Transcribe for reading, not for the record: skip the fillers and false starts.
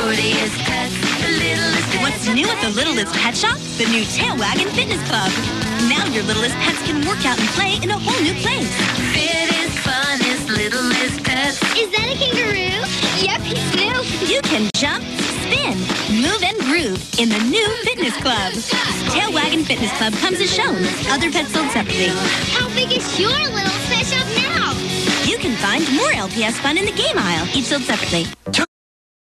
sportiest pets, the littlest pets. What's new at the Littlest Pet Shop? The new Tail Waggin' Fitness Club. Now your littlest pets can work out and play in a whole new place. Fittest, funnest, littlest pets. Is that a kangaroo? Yep, he's new. You can jump, spin, move, and groove in the new Fitness Club. Tail Waggin' Fitness Club comes as shown. Other pets sold separately. How big is your little pet shop now? You can find more LPS fun in the game aisle, each sold separately.